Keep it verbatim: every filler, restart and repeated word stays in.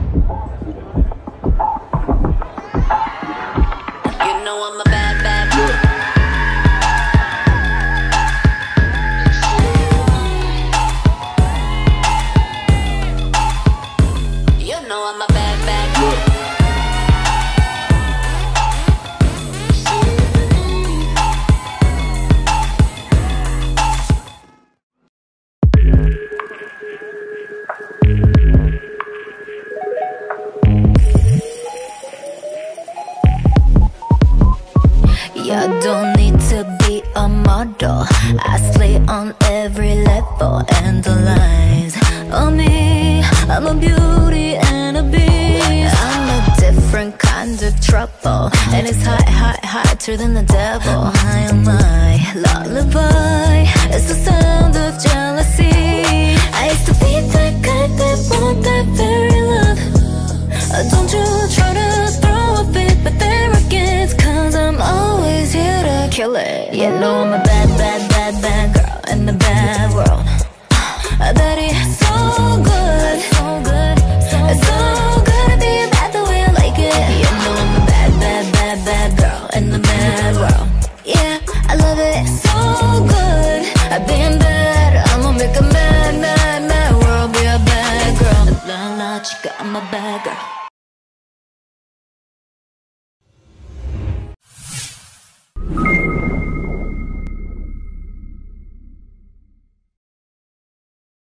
You don't need to be a model. I slay on every level, and the lines on me. I'm a beauty and a beast. I'm a different kind of trouble, and it's hot, hot, hotter than the devil. My oh my lullaby, it's the sound of jealousy. I used to be that guy that want that very love. Don't you try to throw a fit, but there against, cause I'm always here to kill it. You know I'm a bad, bad, bad, bad girl in the bad world. That is so good.